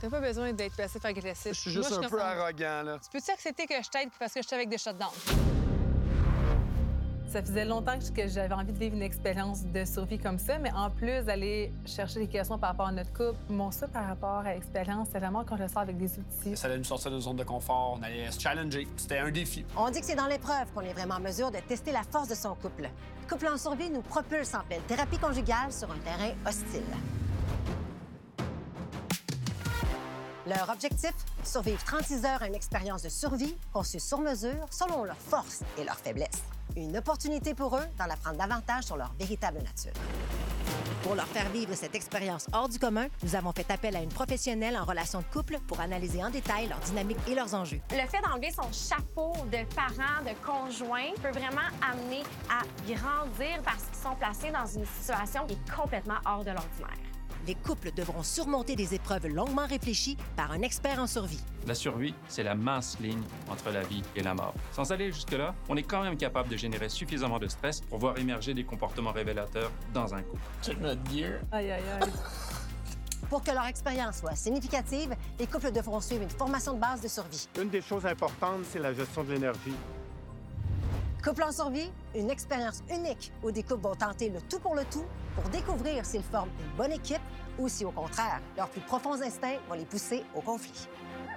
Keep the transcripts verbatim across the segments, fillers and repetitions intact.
T'as pas besoin d'être passif-agressif. Je suis juste Moi, un je peu comprends. arrogant, là. Tu peux-tu accepter que je t'aide parce que je suis avec des shutdowns? Ça faisait longtemps que j'avais envie de vivre une expérience de survie comme ça, mais en plus d'aller chercher des questions par rapport à notre couple, mon ça par rapport à l'expérience, c'est vraiment quand je le sors avec des outils. Ça allait nous sortir de notre zone de confort, on allait se challenger. C'était un défi. On dit que c'est dans l'épreuve qu'on est vraiment en mesure de tester la force de son couple. Couple en survie nous propulse en pleine thérapie conjugale sur un terrain hostile. Leur objectif? Survivre trente-six heures à une expérience de survie conçue sur mesure selon leurs forces et leurs faiblesses. Une opportunité pour eux d'en apprendre davantage sur leur véritable nature. Pour leur faire vivre cette expérience hors du commun, nous avons fait appel à une professionnelle en relations de couple pour analyser en détail leur dynamique et leurs enjeux. Le fait d'enlever son chapeau de parent, de conjoint, peut vraiment amener à grandir parce qu'ils sont placés dans une situation qui est complètement hors de l'ordinaire. Les couples devront surmonter des épreuves longuement réfléchies par un expert en survie. La survie, c'est la mince ligne entre la vie et la mort. Sans aller jusque-là, on est quand même capable de générer suffisamment de stress pour voir émerger des comportements révélateurs dans un couple. Check notre gear. Aïe, aïe, aïe. Pour que leur expérience soit significative, les couples devront suivre une formation de base de survie. Une des choses importantes, c'est la gestion de l'énergie. Couple en survie, une expérience unique où des couples vont tenter le tout pour le tout pour découvrir s'ils forment une bonne équipe ou si, au contraire, leurs plus profonds instincts vont les pousser au conflit.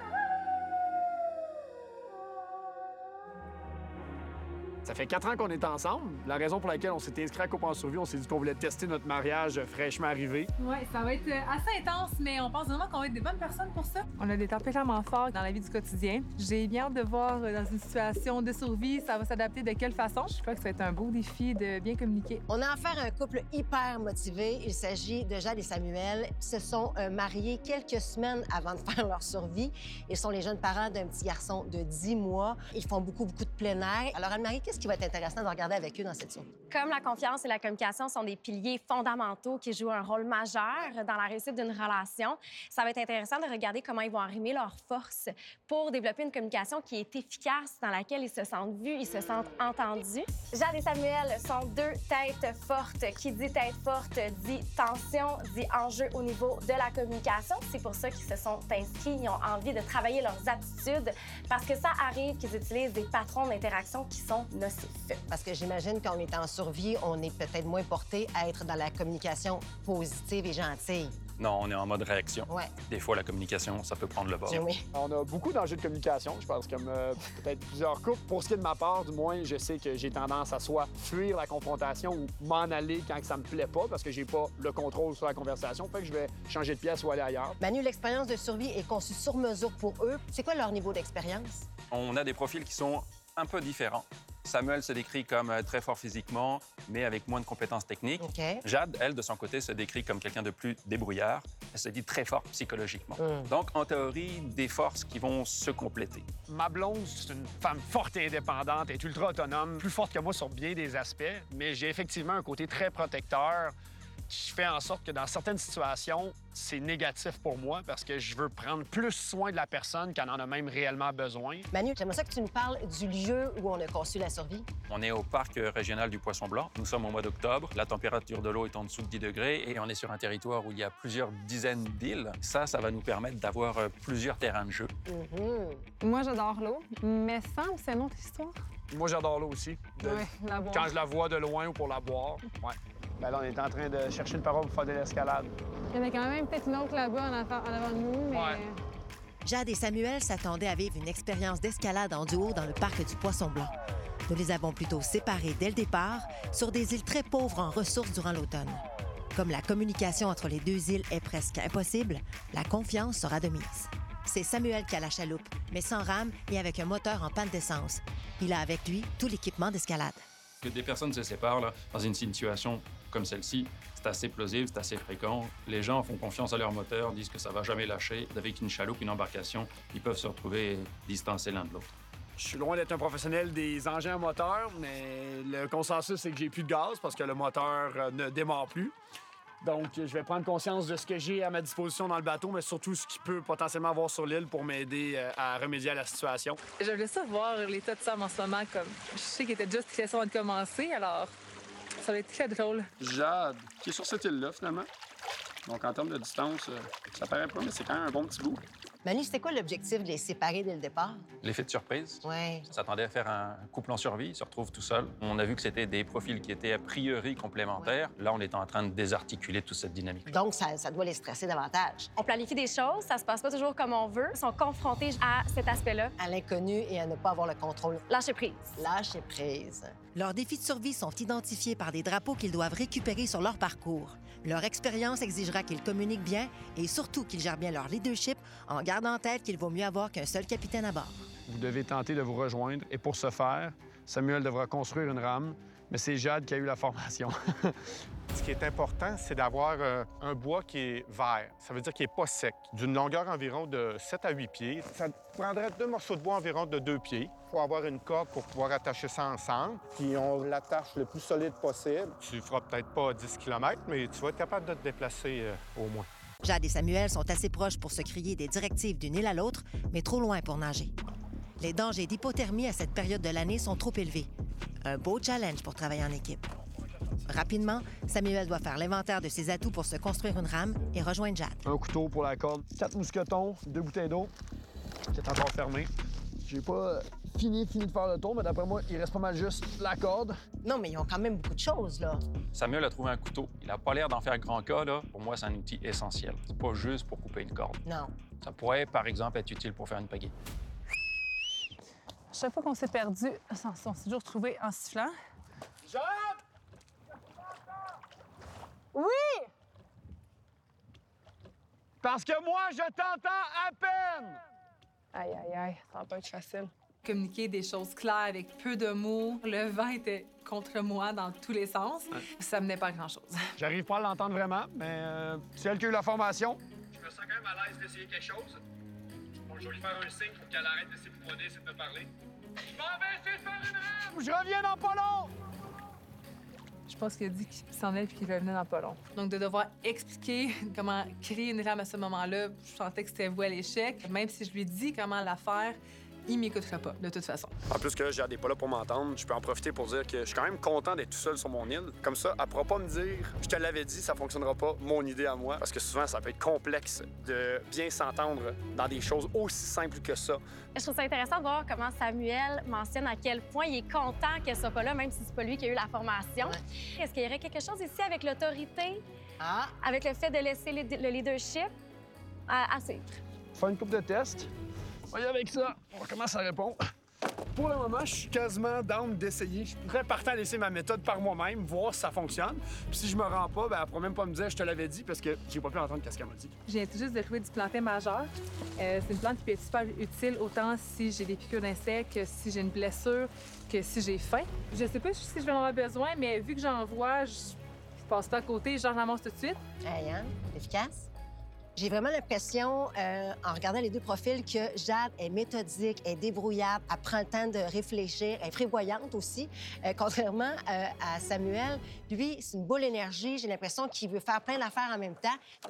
Ça fait quatre ans qu'on est ensemble. La raison pour laquelle on s'est inscrit à Couple en survie, on s'est dit qu'on voulait tester notre mariage fraîchement arrivé. Oui, ça va être assez intense, mais on pense vraiment qu'on va être des bonnes personnes pour ça. On a des tempéraments forts dans la vie du quotidien. J'ai bien hâte de voir dans une situation de survie, ça va s'adapter de quelle façon. Je crois que ça va être un beau défi de bien communiquer. On a affaire à un couple hyper motivé. Il s'agit de Jade et Samuel. Ils se sont euh, mariés quelques semaines avant de faire leur survie. Ils sont les jeunes parents d'un petit garçon de dix mois. Ils font beaucoup, beaucoup de plein air. Alors, Anne-Marie, qu'est-ce qui va être intéressant de regarder avec eux dans cette survie? Comme la confiance et la communication sont des piliers fondamentaux qui jouent un rôle majeur dans la réussite d'une relation, ça va être intéressant de regarder comment ils vont arrimer leurs forces pour développer une communication qui est efficace, dans laquelle ils se sentent vus, ils se sentent entendus. Jade et Samuel sont deux têtes fortes. Qui dit tête forte dit tension, dit enjeu au niveau de la communication. C'est pour ça qu'ils se sont inscrits. Ils ont envie de travailler leurs aptitudes parce que ça arrive qu'ils utilisent des patrons d'interaction qui sont nocifs. Parce que j'imagine qu'on est en survie, on est peut-être moins porté à être dans la communication positive et gentille. Non, on est en mode réaction. Ouais. Des fois, la communication, ça peut prendre le bord. Oui. On a beaucoup d'enjeux de communication, je pense, comme euh, peut-être plusieurs couples. Pour ce qui est de ma part, du moins, je sais que j'ai tendance à soit fuir la confrontation ou m'en aller quand ça me plaît pas parce que j'ai pas le contrôle sur la conversation. Fait que je vais changer de pièce ou aller ailleurs. Manu, l'expérience de survie est conçue sur mesure pour eux. C'est quoi leur niveau d'expérience? On a des profils qui sont un peu différents. Samuel se décrit comme euh, très fort physiquement, mais avec moins de compétences techniques. OK. Jade, elle, de son côté, se décrit comme quelqu'un de plus débrouillard. Elle se dit très fort psychologiquement. Mm. Donc, en théorie, des forces qui vont se compléter. Ma blonde, c'est une femme forte et indépendante, elle est ultra autonome, plus forte que moi sur bien des aspects, mais j'ai effectivement un côté très protecteur qui fait en sorte que dans certaines situations, c'est négatif pour moi parce que je veux prendre plus soin de la personne qu'elle en a même réellement besoin. Manu, j'aimerais ça que tu nous parles du lieu où on a conçu la survie. On est au parc régional du Poisson Blanc. Nous sommes au mois d'octobre. La température de l'eau est en dessous de dix degrés et on est sur un territoire où il y a plusieurs dizaines d'îles. Ça, ça va nous permettre d'avoir euh, plusieurs terrains de jeu. Mm-hmm. Moi, j'adore l'eau, mais semble c'est une autre histoire. Moi, j'adore l'eau aussi. De- Oui, la boire. Quand je la vois de loin ou pour la boire. Ouais. Ben là, on est en train de chercher une parole pour faire de l'escalade. Il y en a quand même peut-être une autre là-bas en avant, en avant de nous, mais... Ouais. Jade et Samuel s'attendaient à vivre une expérience d'escalade en duo dans le parc du Poisson Blanc. Nous les avons plutôt séparés dès le départ sur des îles très pauvres en ressources durant l'automne. Comme la communication entre les deux îles est presque impossible, la confiance sera de mise. C'est Samuel qui a la chaloupe, mais sans rame et avec un moteur en panne d'essence. Il a avec lui tout l'équipement d'escalade. Que des personnes se séparent là, dans une situation comme celle-ci, c'est assez plausible, c'est assez fréquent. Les gens font confiance à leur moteur, disent que ça va jamais lâcher. Avec une chaloupe, une embarcation, ils peuvent se retrouver distancés l'un de l'autre. Je suis loin d'être un professionnel des engins à moteur, mais le consensus, c'est que j'ai plus de gaz parce que le moteur euh, ne démarre plus. Donc, je vais prendre conscience de ce que j'ai à ma disposition dans le bateau, mais surtout ce qu'il peut potentiellement avoir sur l'île pour m'aider euh, à remédier à la situation. Je voulais ça voir l'état de Sam en ce moment, comme je sais qu'il était déjà stressant avant de commencer, alors ça va être très drôle. Jade, qui est sur cette île-là, finalement. Donc, en termes de distance, euh, ça paraît pas, mais c'est quand même un bon petit bout. Manu, c'était quoi l'objectif de les séparer dès le départ? L'effet de surprise. Oui. On s'attendait à faire un couple en survie, ils se retrouvent tout seuls. On a vu que c'était des profils qui étaient a priori complémentaires. Là, on est en train de désarticuler toute cette dynamique. Donc, ça, ça doit les stresser davantage. On planifie des choses, ça se passe pas toujours comme on veut. Ils sont confrontés à cet aspect-là. À l'inconnu et à ne pas avoir le contrôle. Lâcher prise. Lâcher prise. Leurs défis de survie sont identifiés par des drapeaux qu'ils doivent récupérer sur leur parcours. Leur expérience exigera qu'ils communiquent bien et surtout qu'ils gèrent bien leur leadership en gardant en tête qu'il vaut mieux avoir qu'un seul capitaine à bord. Vous devez tenter de vous rejoindre et pour ce faire, Samuel devra construire une rame, mais c'est Jade qui a eu la formation. Ce qui est important, c'est d'avoir euh, un bois qui est vert. Ça veut dire qu'il n'est pas sec. D'une longueur environ de sept à huit pieds. Ça prendrait deux morceaux de bois environ de deux pieds. Il faut avoir une corde pour pouvoir attacher ça ensemble. Puis on l'attache le plus solide possible. Tu feras peut-être pas dix kilomètres, mais tu vas être capable de te déplacer euh, au moins. Jade et Samuel sont assez proches pour se crier des directives d'une île à l'autre, mais trop loin pour nager. Les dangers d'hypothermie à cette période de l'année sont trop élevés. Un beau challenge pour travailler en équipe. Rapidement, Samuel doit faire l'inventaire de ses atouts pour se construire une rame et rejoindre Jade. Un couteau pour la corde, quatre mousquetons, deux bouteilles d'eau, qui est encore fermé. J'ai pas fini, fini de faire le tour, mais d'après moi, il reste pas mal juste la corde. Non, mais ils ont quand même beaucoup de choses, là. Samuel a trouvé un couteau. Il a pas l'air d'en faire grand cas, là. Pour moi, c'est un outil essentiel. C'est pas juste pour couper une corde. Non. Ça pourrait, par exemple, être utile pour faire une pagaie. Chaque fois qu'on s'est perdu, on s'est toujours retrouvé en sifflant. Jade! Oui! Parce que moi, je t'entends à peine! Aïe, aïe, aïe, ça va pas être facile. Communiquer des choses claires avec peu de mots. Le vent était contre moi dans tous les sens. Ça menait pas à grand-chose. J'arrive pas à l'entendre vraiment, mais euh, c'est elle qui a eu la formation. Je me sens quand même à l'aise d'essayer quelque chose. Donc, je vais lui faire un signe pour qu'elle arrête de s'époumoner, essayer de me parler. Je m'en vais essayer de faire une rame! Je reviens dans pas long! Je pense qu'il a dit qu'il s'en allait et qu'il revenait dans pas long. Donc, de devoir expliquer comment créer une rame à ce moment-là, je sentais que c'était voué à l'échec. Même si je lui dis comment la faire, il m'écoutera pas, de toute façon. En plus que Jade n'est pas là pour m'entendre, je peux en profiter pour dire que je suis quand même content d'être tout seul sur mon île. Comme ça, elle pourra pas me dire « Je te l'avais dit, ça fonctionnera pas, mon idée à moi ». Parce que souvent, ça peut être complexe de bien s'entendre dans des choses aussi simples que ça. Je trouve ça intéressant de voir comment Samuel mentionne à quel point il est content qu'elle soit pas là, même si c'est pas lui qui a eu la formation. Ouais. Est-ce qu'il y aurait quelque chose ici avec l'autorité, Ah! avec le fait de laisser le le leadership à, à suivre? Faire une coupe de tests. Voyez avec ça, on voir comment ça répond. Pour le moment, je suis quasiment down d'essayer. Je suis très partant à laisser ma méthode par moi-même, voir si ça fonctionne. Puis si je me rends pas, ben, elle pourra même pas me dire « je te l'avais dit » parce que j'ai pas pu entendre ce qu'elle m'a dit. Je viens tout juste de trouver du plantain majeur. Euh, c'est une plante qui peut être super utile autant si j'ai des piqûres d'insectes, que si j'ai une blessure, que si j'ai faim. Je sais pas si je vais en avoir besoin, mais vu que j'en vois, je, je passe pas à côté, je ramasse tout de suite. Hey, hein? Efficace. J'ai vraiment l'impression, euh, en regardant les deux profils, que Jade est méthodique, est débrouillarde, elle prend le temps de réfléchir, elle est prévoyante aussi. Euh, contrairement euh, à Samuel, lui, c'est une boule d'énergie. J'ai l'impression qu'il veut faire plein d'affaires en même temps.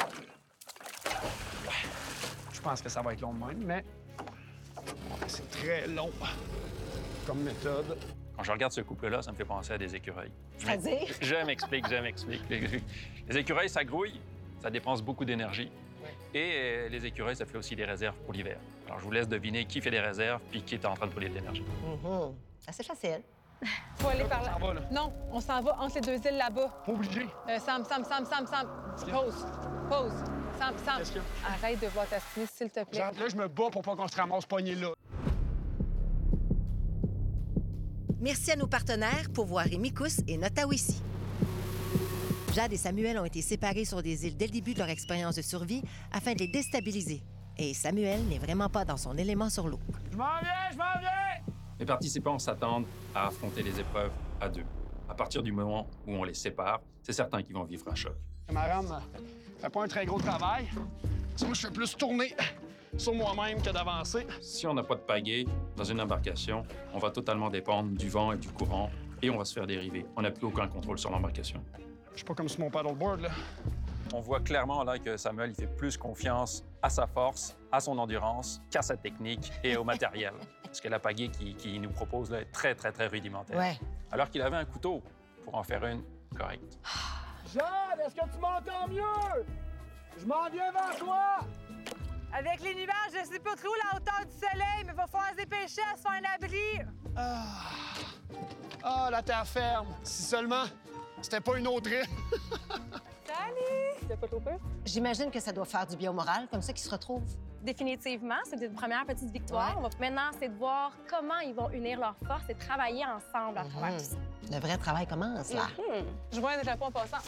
Je pense que ça va être long de même, mais c'est très long comme méthode. Quand je regarde ce couple-là, ça me fait penser à des écureuils. C'est-à-dire? Je m'explique, je m'explique. Les, les écureuils, ça grouille, ça dépense beaucoup d'énergie. Et euh, les écureuils, ça fait aussi des réserves pour l'hiver. Alors, je vous laisse deviner qui fait des réserves puis qui est en train de brûler de l'énergie. Mm-hmm. Assez facile. Faut aller par là. On s'en va, là. Non, on s'en va entre les deux îles là-bas. Pas obligé. Euh, Sam, Sam, Sam, Sam, Sam. Pause. Pause. Sam, Sam. Qu'est-ce qu'il y a? Arrête de voir ta Smith, s'il te plaît. Jade, là, je me bats pour pas qu'on se ramasse pogné là. Merci à nos partenaires Pourvoiries et Micous et Notawissi. Jade et Samuel ont été séparés sur des îles dès le début de leur expérience de survie afin de les déstabiliser. Et Samuel n'est vraiment pas dans son élément sur l'eau. Je m'en viens, je m'en viens! Les participants s'attendent à affronter les épreuves à deux. À partir du moment où on les sépare, c'est certain qu'ils vont vivre un choc. Ma rame fait pas un très gros travail. Moi, je fais plus tourner sur moi-même que d'avancer. Si on n'a pas de pagaie dans une embarcation, on va totalement dépendre du vent et du courant et on va se faire dériver. On n'a plus aucun contrôle sur l'embarcation. Je suis pas comme sur mon paddleboard, là. On voit clairement là que Samuel il fait plus confiance à sa force, à son endurance, qu'à sa technique et au matériel. Parce que la pagaie qu'il qui nous propose là, est très, très, très rudimentaire. Ouais. Alors qu'il avait un couteau pour en faire une correcte. Jade, est-ce que tu m'entends mieux? Je m'en viens vers toi! Avec les nuages, je sais pas trop la hauteur du soleil, mais va falloir se dépêcher à se faire un abri. Ah, ah la terre ferme. Si seulement c'était pas une autre île. Salut! T'as pas trop peur? J'imagine que ça doit faire du bien au moral, comme ça qu'ils se retrouvent. Définitivement, c'est une première petite victoire. Ouais. Maintenant, c'est de voir comment ils vont unir leurs forces et travailler ensemble à travers tout ça. Le vrai travail commence, là. Hmm. Je vois un drapeau en passant.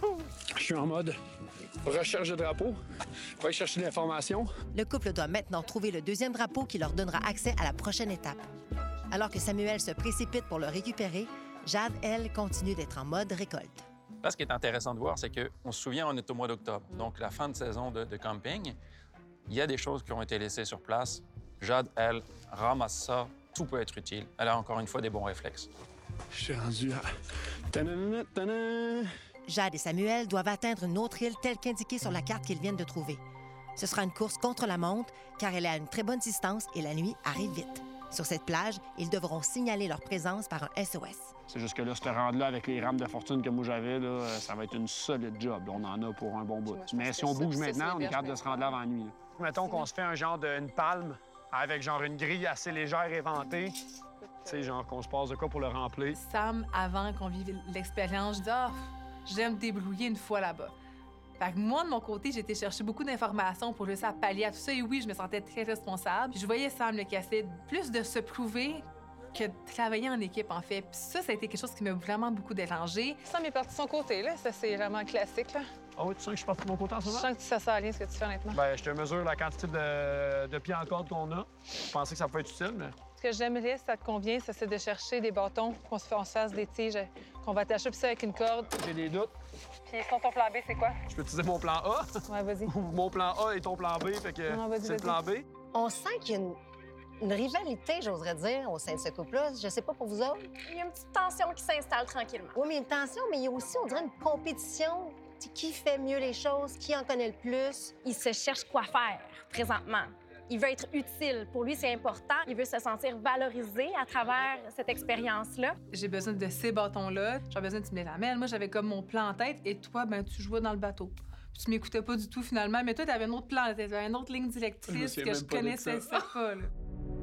Je suis en mode recherche de drapeau. Faut aller chercher l'information. Le couple doit maintenant trouver le deuxième drapeau qui leur donnera accès à la prochaine étape. Alors que Samuel se précipite pour le récupérer, Jade, elle, continue d'être en mode récolte. Là, ce qui est intéressant de voir, c'est qu'on se souvient, on est au mois d'octobre, donc la fin de saison de, de camping. Il y a des choses qui ont été laissées sur place. Jade, elle, ramasse ça. Tout peut être utile. Elle a encore une fois des bons réflexes. Je suis rendu à... Tanana, tanana. Jade et Samuel doivent atteindre une autre île telle qu'indiquée sur la carte qu'ils viennent de trouver. Ce sera une course contre la montre, car elle est à une très bonne distance et la nuit arrive vite. Sur cette plage, ils devront signaler leur présence par un S O S. C'est juste que là, ce rendre-là, avec les rames de fortune que moi j'avais, là, ça va être une solide job. On en a pour un bon bout. Moi, je Mais pense si que on ça, bouge ça, maintenant, c'est on est bien, capable de je se rendre là avant la nuit. là. Mettons qu'on se fait un genre d'une palme avec genre une grille assez légère éventée. Tu sais, genre qu'on se passe de quoi pour le remplir. Sam, avant qu'on vive l'expérience, je dis ah, j'aime débrouiller une fois là-bas. Fait que moi, de mon côté, j'ai été chercher beaucoup d'informations pour réussir à pallier à tout ça. Et oui, je me sentais très responsable. Puis je voyais Sam, le qui essaie plus de se prouver que de travailler en équipe, en fait. Puis ça, ça a été quelque chose qui m'a vraiment beaucoup dérangée. Sam est parti de son côté, là. Ça, c'est vraiment classique, là. Ah oui, tu sens que je suis parti de mon côté en ce Je moment? sens que ça sert à rien, ce que tu fais, honnêtement. Ben, je te mesure la quantité de, de pieds en corde qu'on a. Je pensais que ça peut être utile, mais... Ce que j'aimerais, si ça te convient, ça, c'est de chercher des bâtons, qu'on se fait- on se fasse des tiges, qu'on va attacher puis ça avec une corde. J'ai des doutes. Puis sinon, ton plan B, c'est quoi? Je peux utiliser mon plan A. Ouais, vas-y. Mon plan A et ton plan B, fait que Non, vas-y, c'est le plan B. On sent qu'il y a une, une rivalité, j'oserais dire, au sein de ce couple-là. Je sais pas pour vous autres. Il y a une petite tension qui s'installe tranquillement. Oui, mais il y a une tension, mais il y a aussi, on dirait, une compétition. Tu sais, qui fait mieux les choses, qui en connaît le plus. Il se cherche quoi faire présentement. Il veut être utile. Pour lui, c'est important. Il veut se sentir valorisé à travers cette expérience-là. J'ai besoin de ces bâtons-là. J'ai besoin que tu me les ramènes. Moi, j'avais comme mon plan en tête et toi, ben tu jouais dans le bateau. Puis tu m'écoutais pas du tout, finalement. Mais toi, tu avais un autre plan, tu avais une autre ligne Je me directrice souviens que je même pas de connaissais ça. pas. Là.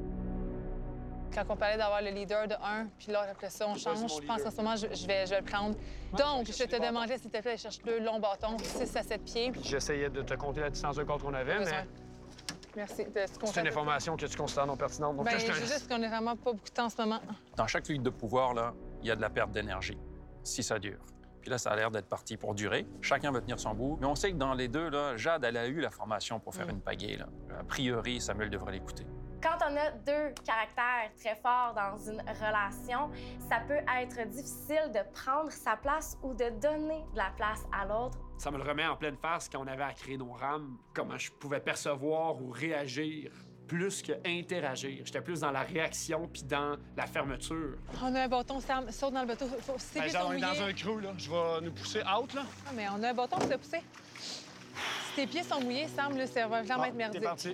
Quand on parlait d'avoir le leader de un, puis là, après ça, on Ouais, change, c'est mon je pense leader. qu'en ce moment, je, je vais, je vais le prendre. je Donc, vais je chercher te les bâtons. demanderais, s'il te plaît, de chercher deux longs bâtons, six à sept pieds. J'essayais de te compter la distance de corde qu'on avait, Besoin. mais Merci. De- tu c'est constats une à peu près? information que tu considères non pertinente. Donc, Ben, je te c'est laisse. juste qu'on n'a vraiment pas beaucoup de temps en ce moment. Dans chaque lutte de pouvoir, là, il y a de la perte d'énergie, si ça dure. Puis là, ça a l'air d'être parti pour durer. Chacun veut tenir son bout. Mais on sait que dans les deux, là, Jade, elle a eu la formation pour faire une pagaie. Là. A priori, Samuel devrait l'écouter. Quand on a deux caractères très forts dans une relation, ça peut être difficile de prendre sa place ou de donner de la place à l'autre. Ça me le remet en pleine face quand on avait à créer nos rames, comment je pouvais percevoir ou réagir plus que interagir. J'étais plus dans la réaction puis dans la fermeture. On a un bâton, Sam, saute dans le bateau. Faut, faut, si tes Ben, pieds genre, sont on est mouillés... dans un creux, là. Je vais nous pousser out, là. Ah, mais on a un bâton pour te pousser. Si tes pieds sont mouillés, Sam, là, ça va vraiment Ah, être merdique. t'es parti.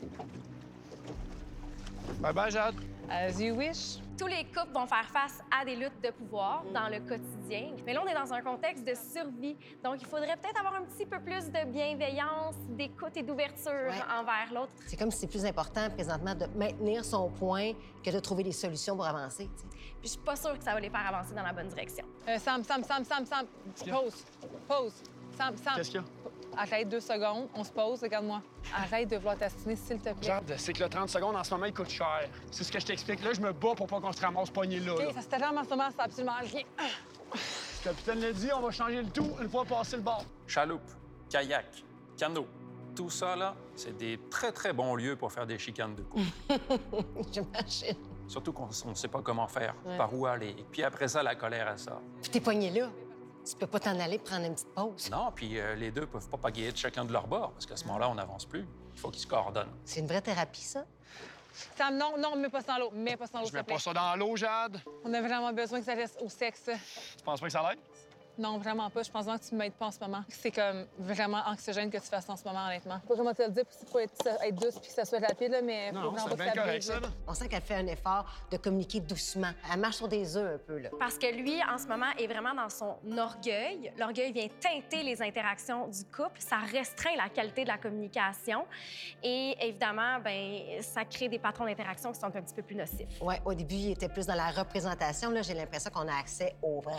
Bye-bye, Jade. As you wish. Tous les couples vont faire face à des luttes de pouvoir dans le quotidien. Mais là, on est dans un contexte de survie. Donc, il faudrait peut-être avoir un petit peu plus de bienveillance, d'écoute et d'ouverture Ouais. envers l'autre. C'est comme si c'est plus important présentement de maintenir son point que de trouver des solutions pour avancer. tu sais. Puis je suis pas sûre que ça va les faire avancer dans la bonne direction. Euh, Sam, Sam, Sam, Sam, Sam. qu'il y a? Pause. Pause. Sam, Sam. Qu'est-ce qu'il y a? Arrête deux secondes. On se pose, regarde-moi. Arrête de vouloir t'astiner, s'il te plaît. Jade, c'est que le trente secondes, en ce moment, il coûte cher. C'est ce que je t'explique. Là, je me bats pour pas qu'on se ramasse pogné là. là. OK, ça se termine en ce moment, c'est absolument rien. Le capitaine l'a dit, on va changer le tout une fois passé le bord. Chaloupe, kayak, canot, tout ça, là, c'est des très, très bons lieux pour faire des chicanes de couple. J'imagine. Surtout qu'on ne sait pas comment faire, Ouais. par où aller. Puis après ça, la colère, elle sort. Puis t'es poigné là. Tu peux pas t'en aller prendre une petite pause. Non, puis euh, les deux peuvent pas pagayer de chacun de leur bord, parce qu'à ce moment-là, on n'avance plus. Il faut qu'ils se coordonnent. C'est une vraie thérapie, ça. Sam, non, non, mets pas ça dans l'eau. Mets pas ça dans l'eau, Je s'il te mets plaît. pas ça dans l'eau, Jade. On a vraiment besoin que ça reste au sexe. Tu penses pas que ça l'aide? Non, vraiment pas. Je pense vraiment que tu m'aides pas en ce moment. C'est comme vraiment anxiogène que tu fasses en ce moment, honnêtement. Pas comment te le dire pour être, être douce puis que ça soit rapide, là, mais faut Non, vraiment c'est pas bien que ça correct, brise, ça, là. là. On sent qu'elle fait un effort de communiquer doucement. Elle marche sur des œufs un peu, là. Parce que lui, en ce moment, est vraiment dans son orgueil. L'orgueil vient teinter les interactions du couple. Ça restreint la qualité de la communication. Et évidemment, ben, ça crée des patrons d'interaction qui sont un petit peu plus nocifs. Ouais, au début, il était plus dans la représentation. Là, j'ai l'impression qu'on a accès au vrai.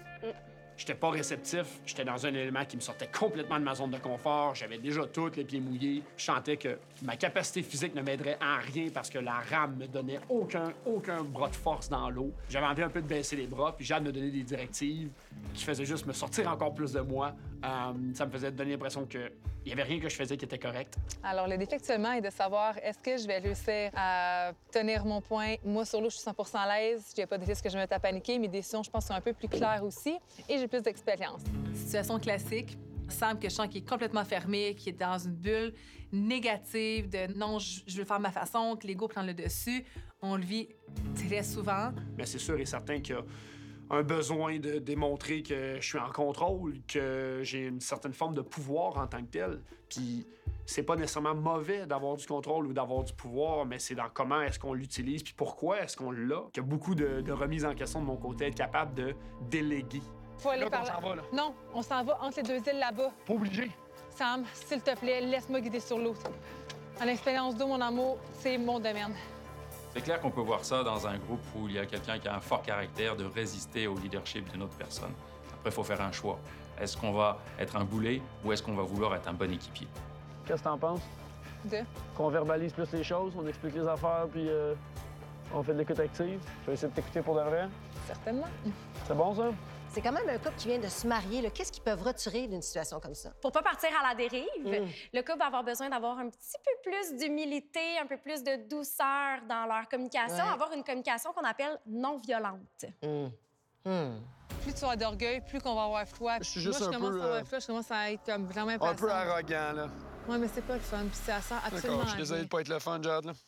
J'étais pas réceptif. J'étais dans un élément qui me sortait complètement de ma zone de confort. J'avais déjà tous les pieds mouillés. Je sentais que ma capacité physique ne m'aiderait en rien parce que la rame me donnait aucun, aucun bras de force dans l'eau. J'avais envie un peu de baisser les bras, puis Jade me donnait des directives qui faisaient juste me sortir encore plus de moi. Euh, ça me faisait donner l'impression qu'il n'y avait rien que je faisais qui était correct. Alors, le défi actuellement est de savoir est-ce que je vais réussir à tenir mon point. Moi, sur l'eau, je suis cent pour cent à l'aise. Je n'ai pas de risque que je me mette à paniquer. Mes décisions, je pense, sont un peu plus claires aussi. Et j'ai plus d'expérience. Situation classique. Il semble que je sens qu'il est complètement fermé, qu'il est dans une bulle négative de non, je je veux faire ma façon, que l'ego prend le dessus. On le vit très souvent. Mais c'est sûr et certain qu'il y a un besoin de démontrer que je suis en contrôle, que j'ai une certaine forme de pouvoir en tant que tel. Puis c'est pas nécessairement mauvais d'avoir du contrôle ou d'avoir du pouvoir, mais c'est dans comment est-ce qu'on l'utilise puis pourquoi est-ce qu'on l'a. Qu'il y a beaucoup de, de remises en question de mon côté, être capable de déléguer. Faut aller Là, par on s'en va, là. Non, on s'en va entre les deux îles là-bas. Pas obligé. Sam, s'il te plaît, laisse-moi guider sur l'eau. À l'expérience d'eau, mon amour, c'est mon domaine. C'est clair qu'on peut voir ça dans un groupe où il y a quelqu'un qui a un fort caractère de résister au leadership d'une autre personne. Après, il faut faire un choix. Est-ce qu'on va être un boulet ou est-ce qu'on va vouloir être un bon équipier? Qu'est-ce que t'en penses? De? Qu'on verbalise plus les choses, on explique les affaires, puis euh, on fait de l'écoute active. Je vais essayer de t'écouter pour de vrai. Certainement. C'est bon, ça? C'est quand même un couple qui vient de se marier. là. Qu'est-ce qu'ils peuvent retirer d'une situation comme ça? Pour pas partir à la dérive, Mm. le couple va avoir besoin d'avoir un petit peu plus d'humilité, un peu plus de douceur dans leur communication, Ouais. avoir une communication qu'on appelle non violente. Hum. Hum. Plus tu vas d'orgueil, plus qu'on va avoir foi. Je suis juste Moi, je un commence peu, à avoir euh, foi, je commence à être comme vraiment Un impatiente. peu arrogant, là. Ouais, mais c'est pas le fun, puis ça sert absolument D'accord, je suis à désolé rien. de pas être le fun, Jade, là.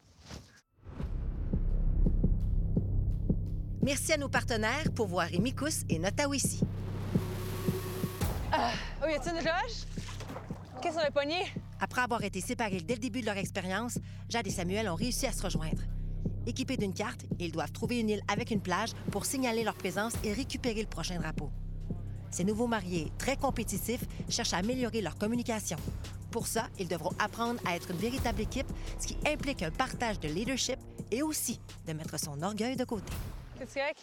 Merci à nos partenaires Pourvoirie et Micous et Notawissi. Oh, y a-t-il une roche? Qu'est-ce qu'on a pogné? Après avoir été séparés dès le début de leur expérience, Jade et Samuel ont réussi à se rejoindre. Équipés d'une carte, ils doivent trouver une île avec une plage pour signaler leur présence et récupérer le prochain drapeau. Ces nouveaux mariés, très compétitifs, cherchent à améliorer leur communication. Pour ça, ils devront apprendre à être une véritable équipe, ce qui implique un partage de leadership et aussi de mettre son orgueil de côté. C'est correct?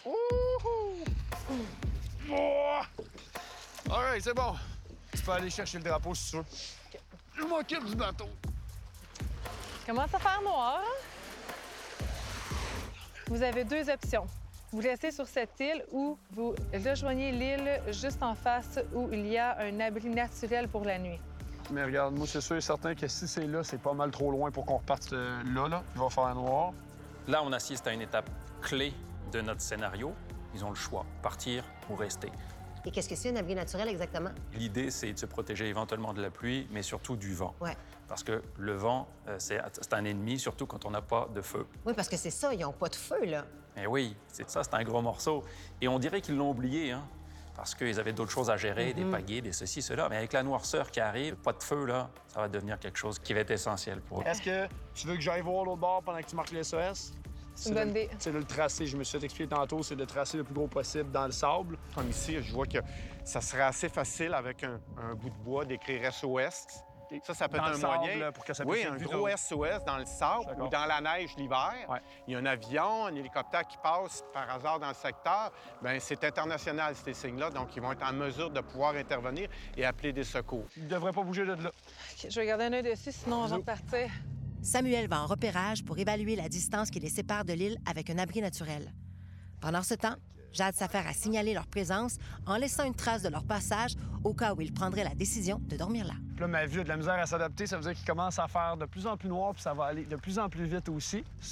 Oh! All right, c'est bon. Tu peux aller chercher le drapeau si tu veux. Je m'occupe du bateau. Commence à faire noir. hein? Vous avez deux options. Vous restez sur cette île ou vous rejoignez l'île juste en face où il y a un abri naturel pour la nuit. Mais regarde, moi, c'est sûr et certain que si c'est là, c'est pas mal trop loin pour qu'on reparte euh, là, là. Il va faire noir. Là, on assiste à une étape clé de notre scénario. Ils ont le choix, partir ou rester. Et qu'est-ce que c'est un abri naturel exactement? L'idée, c'est de se protéger éventuellement de la pluie, mais surtout du vent. Ouais. Parce que le vent, euh, c'est c'est un ennemi, surtout quand on n'a pas de feu. Oui, parce que c'est ça, ils n'ont pas de feu, là. Et oui, c'est ça, c'est un gros morceau. Et on dirait qu'ils l'ont oublié, hein, parce qu'ils avaient d'autres choses à gérer, des pagaies, des ceci, cela. Mais avec la noirceur qui arrive, pas de feu, là, ça va devenir quelque chose qui va être essentiel pour eux. Est-ce que tu veux que j'aille voir l'autre bord pendant que tu marques les S O S? C'est une bonne idée. C'est de le tracer. Je me suis fait expliquer tantôt, c'est de tracer le plus gros possible dans le sable. Comme ici, je vois que ça serait assez facile avec un, un bout de bois d'écrire S O S. Ça, ça peut Dans être le un sable, moyen. là, pour que ça Oui, puisse un être vu gros de- S O S dans le sable D'accord. ou dans la neige l'hiver. Ouais. Il y a un avion, un hélicoptère qui passe par hasard dans le secteur. Bien, c'est international, ces signes-là. Donc, ils vont être en mesure de pouvoir intervenir et appeler des secours. Il devrait pas bouger de là. OK, je vais garder un œil dessus, sinon avant de partir. Samuel va en repérage pour évaluer la distance qui les sépare de l'île avec un abri naturel. Pendant ce temps, Jade s'affaire à signaler leur présence en laissant une trace de leur passage au cas où ils prendraient la décision de dormir là. Puis là, ma vue a de la misère à s'adapter. Ça veut dire qu'il commence à faire de plus en plus noir, puis ça va aller de plus en plus vite aussi. C'est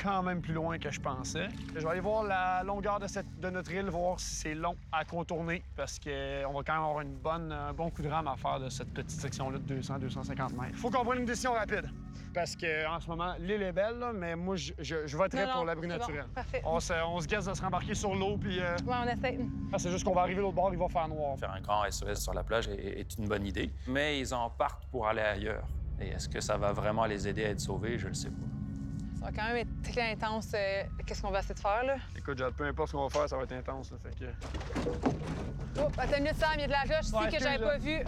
quand même plus loin que je pensais. Je vais aller voir la longueur de, cette, de notre île, voir si c'est long à contourner, parce qu'on va quand même avoir une bonne, un bon coup de rame à faire de cette petite section-là de deux cents à deux cent cinquante mètres. Faut qu'on prenne une décision rapide, parce qu'en ce moment, l'île est belle, là, mais moi, je, je, je voterais Non, pour non, l'abri c'est naturel. bon, parfait. On se, on se guesse de se rembarquer sur l'eau, puis... Euh... Ouais, on essaie. Ah, c'est juste qu'on va arriver de l'autre bord, il va faire noir. Faire un grand S O S sur la plage est, est une bonne idée, mais ils en partent pour aller ailleurs. Et est-ce que ça va vraiment les aider à être sauvés? Je ne sais pas. Ça va quand même être très intense. euh, Qu'est-ce qu'on va essayer de faire, là? Écoute, Jade, peu importe ce qu'on va faire, ça va être intense, là, fait que... Oh, attends une minute, Sam, il y a de la roche ici Ouais, que j'avais excuse, pas vue.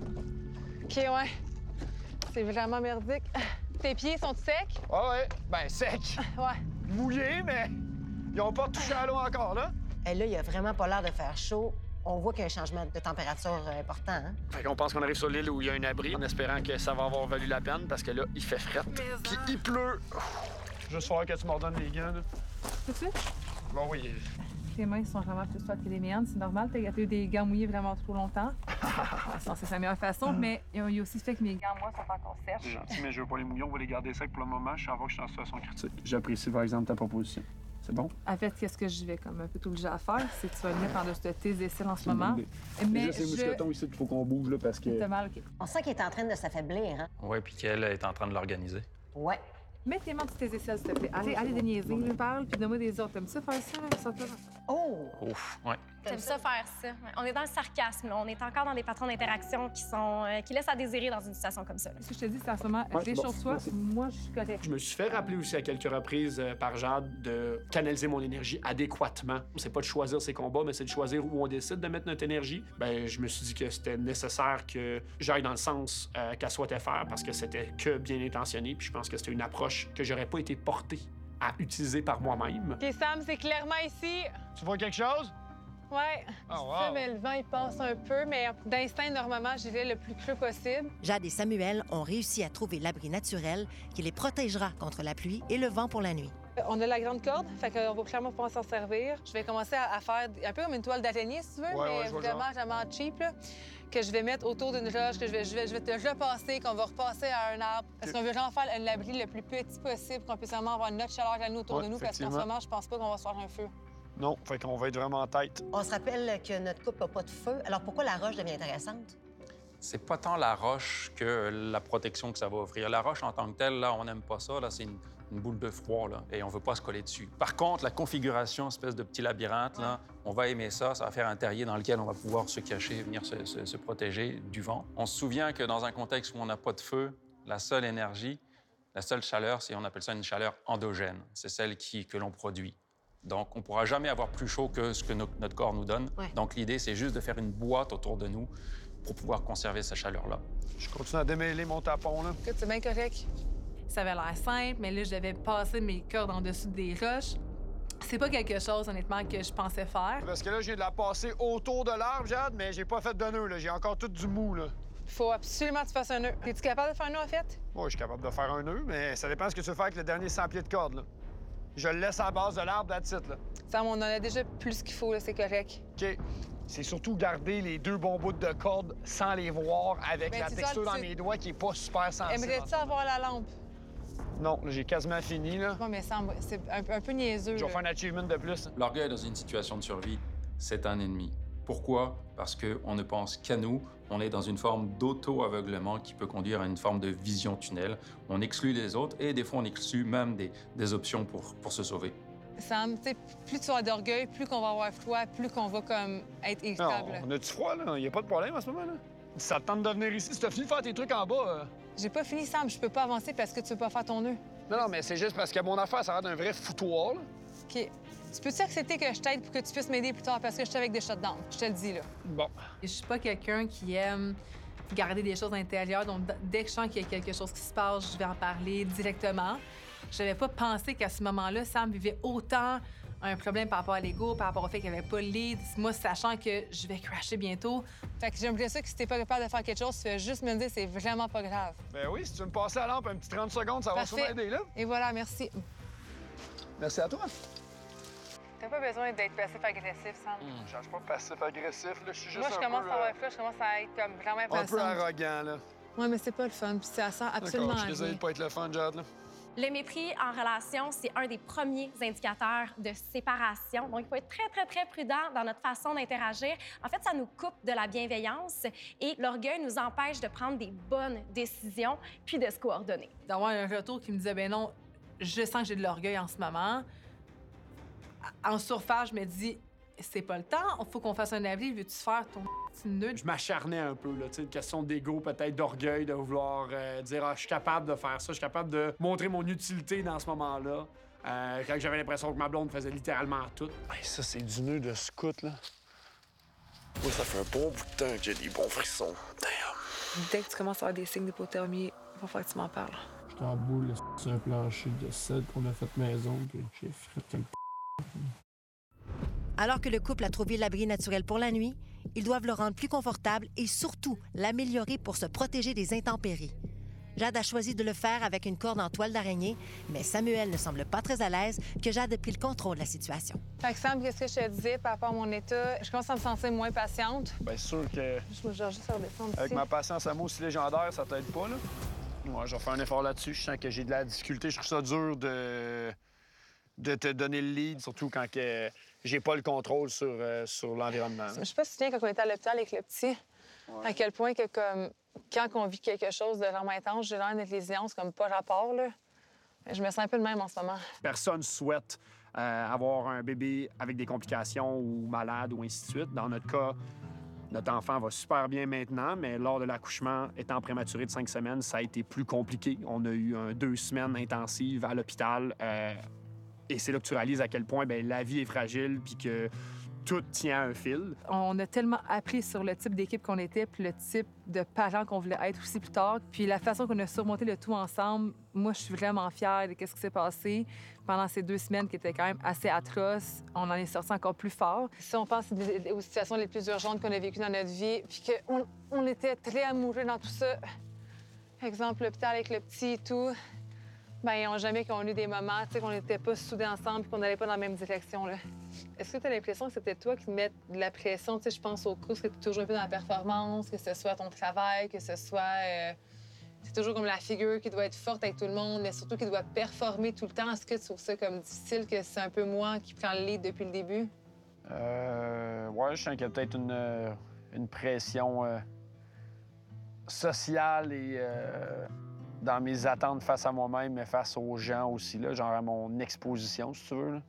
OK, ouais. C'est vraiment merdique. Tes pieds sont secs? Ah ouais, ben sec. Ouais. Mouillés, mais ils ont pas touché à l'eau encore, là. Et là, il a vraiment pas l'air de faire chaud. On voit qu'il y a un changement de température euh, important, hein? Fait qu'on pense qu'on arrive sur l'île où il y a un abri, en espérant que ça va avoir valu la peine, parce que là, il fait fret. Puis il pleut. Juste falloir que tu m'ordonnes les gants, là. Tout de suite? Bon, oui. Tes mains sont vraiment plus fortes que les miennes, c'est normal. T'as eu des gants mouillés vraiment trop longtemps. Ouais, ça, c'est sa meilleure façon, mais il y a aussi fait que mes gants, moi, sont encore C'est sèches. gentil, mais je veux pas les mouiller, on va les garder secs pour le moment. Je sens que je suis en situation critique. J'apprécie, par exemple, ta proposition. C'est bon? En fait, qu'est-ce que je vais comme un peu t'obliger à faire, c'est que tu vas venir par-dessus de tes aisselles en ce moment. Mais Mais c'est je... mousquetons ici qu'il faut qu'on bouge, là, parce que... T'as mal, OK. On sent qu'il est en train de s'affaiblir, hein? Oui, puis qu'elle est en train de l'organiser. Ouais. Mets tes mains sur tes aisselles, s'il te plaît. Allez, allez, déniaiser, lui parle, puis donne-moi des autres. T'aimes ça faire ça, là? Ça te- Oh! Ouf, ouais. J'aime ça faire ça. Ouais. On est dans le sarcasme, là. On est encore dans des patrons d'interaction qui sont euh, qui laissent à désirer dans une situation comme ça. là. Ce que je te dis, c'est en ce moment, Ouais, c'est bon, réchauffe-toi. merci. Moi, je suis correcte. Je me suis fait rappeler aussi à quelques reprises euh, par Jade de canaliser mon énergie adéquatement. C'est pas de choisir ses combats, mais c'est de choisir où on décide de mettre notre énergie. Ben, je me suis dit que c'était nécessaire que j'aille dans le sens euh, qu'elle souhaitait faire parce que c'était que bien intentionné. Puis je pense que c'était une approche que j'aurais pas été porté à utiliser par moi-même. OK, Sam, c'est clairement ici. Tu vois quelque chose? Ouais. Oh, wow. Ça, mais le vent, il passe un peu, mais d'instinct, normalement, j'irai le plus creux possible. Jade et Samuel ont réussi à trouver l'abri naturel qui les protégera contre la pluie et le vent pour la nuit. On a la grande corde, fait qu'on va clairement pouvoir s'en servir. Je vais commencer à, à faire un peu comme une toile d'araignée, si tu veux, Ouais, mais ouais, je vois le vraiment, vraiment cheap, là, que je vais mettre autour d'une roche, que je vais, je vais, je vais te repasser, qu'on va repasser à un arbre. Parce qu'on veut vraiment faire l'abri le plus petit possible, qu'on puisse vraiment avoir notre chaleur à nous autour Ouais, de nous, parce qu'en ce effectivement. moment, je pense pas qu'on va se faire un feu. Non, fait qu'on va être vraiment en tête. On se rappelle que notre couple n'a pas de feu. Alors pourquoi la roche devient intéressante? C'est pas tant la roche que la protection que ça va offrir. La roche en tant que telle, là, on n'aime pas ça. Là, c'est une, une boule de froid, là, et on veut pas se coller dessus. Par contre, la configuration, espèce de petit labyrinthe, là, on va aimer ça. Ça va faire un terrier dans lequel on va pouvoir se cacher, venir se, se- se protéger du vent. On se souvient que dans un contexte où on n'a pas de feu, la seule énergie, la seule chaleur, c'est, on appelle ça une chaleur endogène. C'est celle qui, que l'on produit. Donc, on ne pourra jamais avoir plus chaud que ce que no- notre corps nous donne. Ouais. Donc, l'idée, c'est juste de faire une boîte autour de nous pour pouvoir conserver cette chaleur-là. Je continue à démêler mon tapon, là. Écoute, c'est bien correct. Ça avait l'air simple, mais là, je devais passer mes cordes en dessous des roches. C'est pas quelque chose, honnêtement, que je pensais faire. Parce que là, j'ai de la passer autour de l'arbre, Jade, mais j'ai pas fait de nœud, là. J'ai encore tout du mou, là. Faut absolument que tu fasses un nœud. Es-tu capable de faire un nœud, en fait? Moi, je suis capable de faire un nœud, mais ça dépend de ce que tu veux faire avec le dernier cent pieds de corde, là. Je le laisse à la base de l'arbre, that's it, là. Sam, on en a déjà plus qu'il faut, là, c'est correct. OK. C'est surtout garder les deux bons bouts de corde sans les voir avec Ben, la c'est texture ça, dans tu- mes doigts qui est pas super sensible. Aimerais-tu avoir la lampe? Non, là, j'ai quasiment fini, là. Bon, mais Sam, c'est un, un peu niaiseux. Je vais là. faire un achievement de plus. L'orgueil dans une situation de survie, c'est un ennemi. Pourquoi? Parce qu'on ne pense qu'à nous. On est dans une forme d'auto-aveuglement qui peut conduire à une forme de vision tunnel. On exclut les autres et des fois, on exclut même des, des options pour, pour se sauver. Sam, tu sais, plus tu vas avoir d'orgueil, plus qu'on va avoir froid, plus qu'on va comme être Non, irritable. on a du froid, là. Y a pas de problème à ce moment, là. Ça te tente de venir ici. Si t'as fini de faire tes trucs en bas... euh, J'ai pas fini, Sam, je peux pas avancer parce que tu veux pas faire ton nœud. Non, non, mais c'est juste parce que mon affaire, ça a l'air d'un vrai foutoir, là. OK. Tu peux-tu accepter que je t'aide pour que tu puisses m'aider plus tard parce que je suis avec des shutdowns? Je te le dis, là. Bon. Je suis pas quelqu'un qui aime garder des choses à l'intérieur, donc d- dès que je sens qu'il y a quelque chose qui se passe, je vais en parler directement. Je n'avais pas pensé qu'à ce moment-là, Sam vivait autant un problème par rapport à l'ego, par rapport au fait qu'il n'y avait pas le lead. Moi, sachant que je vais crasher bientôt. Fait que j'aimerais ça que si t'es pas capable de faire quelque chose, tu fais juste me le dire, c'est vraiment pas grave. Ben oui, si tu veux me passer la lampe un petit trente secondes, ça va Parfait. sûrement aider, là. Et voilà, merci. Merci à toi. T'as pas besoin d'être passif-agressif, Sam. Je change pas passif-agressif, là. Je suis juste Moi, je un commence peu, à avoir euh, froid, je commence à être comme vraiment un peu impatiente. arrogant, là. Ouais, mais c'est pas le fun, puis ça sent absolument D'accord, je suis à désolé rien. de pas être le fun, Jade, là. Le mépris en relation, c'est un des premiers indicateurs de séparation. Donc, il faut être très, très, très prudent dans notre façon d'interagir. En fait, ça nous coupe de la bienveillance et l'orgueil nous empêche de prendre des bonnes décisions puis de se coordonner. D'avoir un retour qui me disait, ben non, je sens que j'ai de l'orgueil en ce moment. En surface, je me dis, c'est pas le temps, il faut qu'on fasse un avis, veux-tu faire ton petit nœud? Je m'acharnais un peu, là, tu sais, une question d'ego, peut-être d'orgueil, de vouloir euh, dire ah, je suis capable de faire ça, je suis capable de montrer mon utilité dans ce moment-là. Euh, quand j'avais l'impression que ma blonde faisait littéralement tout. Hey, ça, c'est du nœud de scout, là. Oui, ça fait un bon bout de temps que j'ai des bons frissons. Damn. Dès que tu commences à avoir des signes d'hypothermie, il va falloir que tu m'en parles. J'étais en boule sur un plancher de sel qu'on a fait maison, puis j'ai fait quel Alors que le couple a trouvé l'abri naturel pour la nuit, ils doivent le rendre plus confortable et surtout l'améliorer pour se protéger des intempéries. Jade a choisi de le faire avec une corde en toile d'araignée, mais Samuel ne semble pas très à l'aise que Jade ait pris le contrôle de la situation. Fait que Sam, qu'est-ce que je te disais par rapport à mon état? Je commence à me sentir moins patiente. Bien sûr que Je me genre juste à redescendre avec ici. ma patience à moi aussi légendaire, ça t'aide pas, là. Moi, je vais faire un effort là-dessus. Je sens que j'ai de la difficulté. Je trouve ça dur de, de te donner le lead, surtout quand que j'ai pas le contrôle sur, euh, sur l'environnement. Je sais pas si tu te souviens quand on était à l'hôpital avec le petit, Ouais. à quel point que comme quand on vit quelque chose de vraiment intense, j'ai l'air d'être lésions, comme pas rapport, là. Je me sens un peu de même en ce moment. Personne souhaite euh, avoir un bébé avec des complications ou malade ou ainsi de suite. Dans notre cas, notre enfant va super bien maintenant, mais lors de l'accouchement, étant prématuré de cinq semaines, ça a été plus compliqué. On a eu un, deux semaines intensives à l'hôpital. Euh, et c'est là que tu réalises à quel point bien, la vie est fragile puis que tout tient à un fil. On a tellement appris sur le type d'équipe qu'on était, puis le type de parents qu'on voulait être aussi plus tard. Puis la façon qu'on a surmonté le tout ensemble, moi, je suis vraiment fière de ce qui s'est passé pendant ces deux semaines qui étaient quand même assez atroces. On en est sorti encore plus fort. Si on pense aux situations les plus urgentes qu'on a vécues dans notre vie, puis qu'on on était très amoureux dans tout ça, exemple, l'hôpital avec le petit et tout, bien, ils n'ont jamais qu'on eu des moments, tu sais, qu'on n'était pas soudés ensemble et qu'on n'allait pas dans la même direction, là. Est-ce que tu as l'impression que c'était toi qui te mets de la pression? Tu sais, je pense aux courses, que tu es toujours un peu dans la performance, que ce soit ton travail, que ce soit... Euh, c'est toujours comme la figure qui doit être forte avec tout le monde, mais surtout qui doit performer tout le temps. Est-ce que tu trouves ça comme difficile, que c'est un peu moi qui prends le lead depuis le début? Euh, ouais, je sens qu'il y a peut-être une, euh, une pression euh, sociale et euh, dans mes attentes face à moi-même, mais face aux gens aussi, là, genre à mon exposition, si tu veux, là,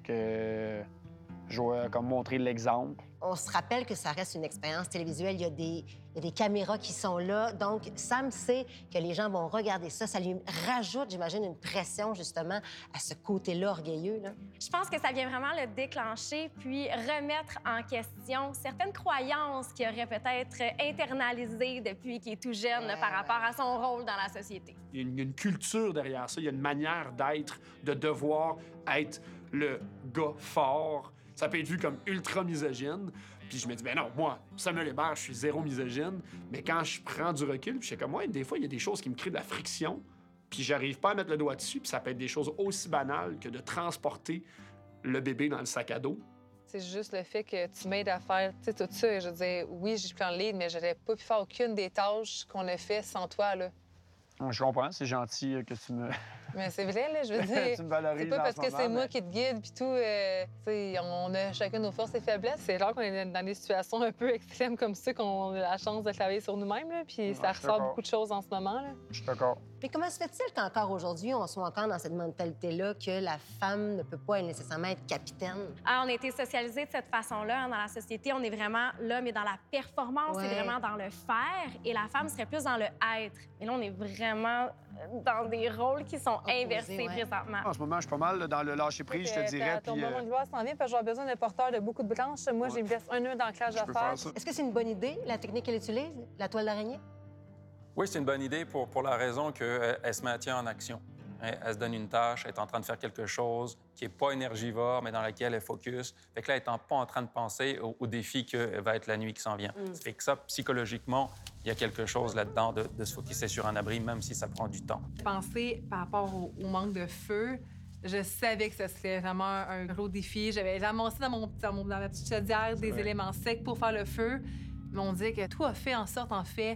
que je dois comme montrer l'exemple. On se rappelle que ça reste une expérience télévisuelle. Il y a des, il y a des caméras qui sont là. Donc, Sam sait que les gens vont regarder ça. Ça lui rajoute, j'imagine, une pression, justement, à ce côté-là orgueilleux, là. Je pense que ça vient vraiment le déclencher, puis remettre en question certaines croyances qu'il aurait peut-être internalisées depuis qu'il est tout jeune là, par rapport à son rôle dans la société. Il y a une, une culture derrière ça, il y a une manière d'être, de devoir être le gars fort. Ça peut être vu comme ultra misogyne. Puis je me dis, ben non, moi, Samuel Hébert, je suis zéro misogyne. Mais quand je prends du recul, puis je sais comme, ouais, des fois, il y a des choses qui me créent de la friction. Puis j'arrive pas à mettre le doigt dessus. Puis ça peut être des choses aussi banales que de transporter le bébé dans le sac à dos. C'est juste le fait que tu m'aides à faire, tu sais, tout ça. Je veux dire, oui, je prends le lead, mais j'aurais pas pu faire aucune des tâches qu'on a fait sans toi, là. Je comprends, c'est gentil que tu me... Mais c'est vrai, là, je veux dire. Tu me valorises c'est pas en parce ce que moment, c'est moi mais- qui te guide puis tout. Euh, tu sais, on a chacun nos forces et faiblesses. C'est rare qu'on est dans des situations un peu extrêmes comme ça, qu'on a la chance de travailler sur nous-mêmes, là, puis Ouais, ça je suis ressort d'accord. beaucoup de choses en ce moment, là. Je suis d'accord. Puis comment se fait-il qu'encore aujourd'hui, on soit encore dans cette mentalité-là que la femme ne peut pas nécessairement être capitaine? Ah, on a été socialisés de cette façon-là hein, dans la société. On est vraiment, l'homme est dans la performance, Ouais. c'est vraiment dans le faire, et la femme serait plus dans le être. Mais là, on est vraiment dans des rôles qui sont Opposés, inversés ouais. présentement. En ce moment, je suis pas mal là, dans le lâcher-prise, je te dirais. Ton Puis, moment euh, de gloire s'en vient, parce que j'aurai besoin d'un porteur de beaucoup de branches. Moi, j'ai me laisse un nœud d'ancrage je à peux faire. faire ça. Est-ce que c'est une bonne idée, la technique qu'elle utilise, la toile d'araignée? Oui, c'est une bonne idée pour, pour la raison qu'elle elle se maintient en action. Elle, elle se donne une tâche, elle est en train de faire quelque chose qui n'est pas énergivore, mais dans laquelle elle focus. Fait que là, elle n'est pas en train de penser au, au défi que va être la nuit qui s'en vient. Ça fait que ça, psychologiquement, il y a quelque chose là-dedans de, de se focusser sur un abri, même si ça prend du temps. Penser par rapport au, au manque de feu, je savais que ce serait vraiment un gros défi. J'avais ramassé dans, mon, dans, mon, dans ma petite chaudière des vrai. éléments secs pour faire le feu. Mais on disait que tout a fait en sorte, en fait,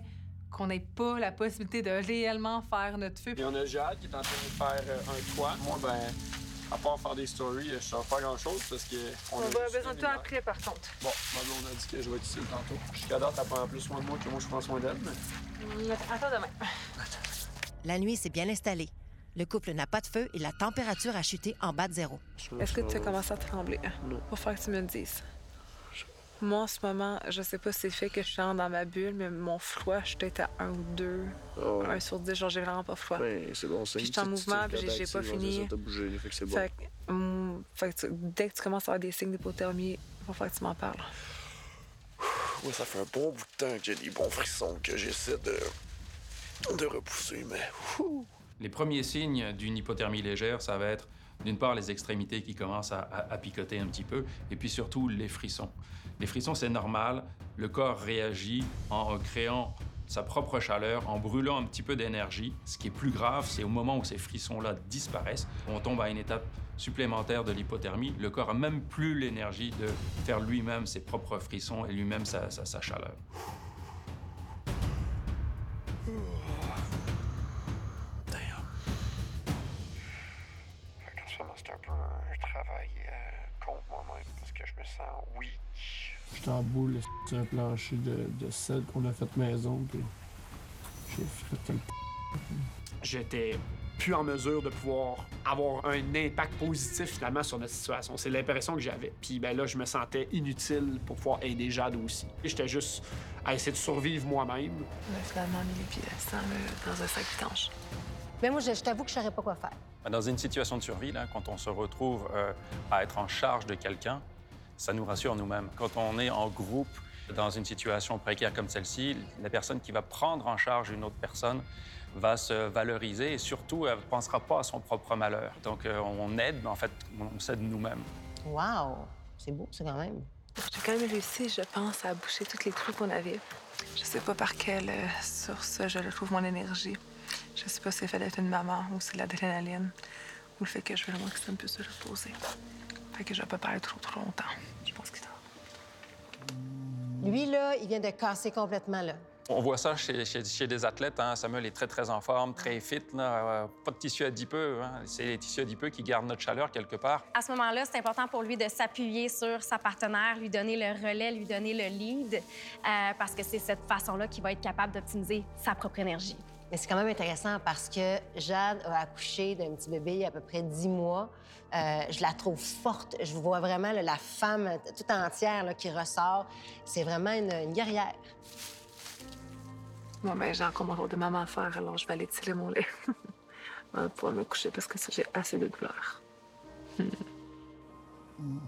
qu'on n'ait pas la possibilité de réellement faire notre feu. Et on a Jade qui est en train de faire euh, un toit. Moi, ben, à part faire des stories, je ne sais pas grand-chose parce que... On, on va besoin de toi après, par contre. Bon, ben, on a dit que je vais être ici tantôt. Jusqu'à date, elle prend plus soin de moi que moi, je prends soin d'elle, mais... Attends demain. La nuit s'est bien installée. Le couple n'a pas de feu et la température a chuté en bas de zéro. Est-ce que tu as commencé à trembler? Non. Pour faire que tu me le dises. Moi, en ce moment, je sais pas si c'est le fait que je suis dans ma bulle, mais mon froid, je suis peut-être à un ou deux, Oh. un sur dix, genre j'ai vraiment pas froid. Ben, c'est bon, c'est Puis je suis en mouvement, puis j'ai- j'ai pas fini. Ça t'a bougé, fait que c'est bon. Fait que, hum, fait que tu- dès que tu commences à avoir des signes d'hypothermie, il va falloir que tu m'en parles. Ouais, ça fait un bon bout de temps que j'ai des bons frissons que j'essaie de... de repousser, mais... Ouh. Les premiers signes d'une hypothermie légère, ça va être d'une part les extrémités qui commencent à, à- à picoter un petit peu, et puis surtout les frissons. Les frissons, c'est normal. Le corps réagit en créant sa propre chaleur, en brûlant un petit peu d'énergie. Ce qui est plus grave, c'est au moment où ces frissons-là disparaissent, on tombe à une étape supplémentaire de l'hypothermie. Le corps a même plus l'énergie de faire lui-même ses propres frissons et lui-même sa, sa, sa chaleur. Fait qu'en ce moment, c'est un peu un travail euh, contre moi-même parce que je me sens weak. J'étais en boule sur un plancher de, de sel qu'on a fait maison, puis j'ai fait le J'étais plus en mesure de pouvoir avoir un impact positif finalement sur notre situation. C'est l'impression que j'avais. Puis ben là, je me sentais inutile pour pouvoir aider Jade aussi. J'étais juste à essayer de survivre moi-même. On a finalement mis les pieds dans un sac vidange. Mais moi, je, je t'avoue que je saurais pas quoi faire. Dans une situation de survie, là, quand on se retrouve euh, à être en charge de quelqu'un, ça nous rassure nous-mêmes. Quand on est en groupe dans une situation précaire comme celle-ci, la personne qui va prendre en charge une autre personne va se valoriser et surtout, elle ne pensera pas à son propre malheur. Donc, euh, on aide, mais en fait, on s'aide nous-mêmes. Wow! C'est beau, ça, quand même. J'ai quand même réussi, je pense, à boucher tous les trous qu'on avait. Je sais pas par quelle euh, source je retrouve mon énergie. Je sais pas si c'est le fait d'être une maman ou si c'est l'adrénaline ou le fait que je veux vraiment que ça me puisse se reposer. Fait que je vais pas parler trop, trop longtemps. Je pense qu'il dort. Lui, là, il vient de casser complètement, là. On voit ça chez, chez, chez des athlètes. Hein. Samuel est très, très en forme, très fit. Là. Euh, pas de tissu adipeux. Hein. C'est les tissus adipeux qui gardent notre chaleur quelque part. À ce moment-là, c'est important pour lui de s'appuyer sur sa partenaire, lui donner le relais, lui donner le lead, euh, parce que c'est cette façon-là qu'il va être capable d'optimiser sa propre énergie. Mais c'est quand même intéressant parce que Jade a accouché d'un petit bébé il y a à peu près dix mois. Euh, je la trouve forte. Je vois vraiment là, la femme toute entière là, qui ressort. C'est vraiment une, une guerrière. Moi, ben, j'ai encore mon rôle de maman à faire, alors je vais aller tirer mon lait. Je vais pouvoir me coucher parce que ça, j'ai assez de douleur. Mm. Mm.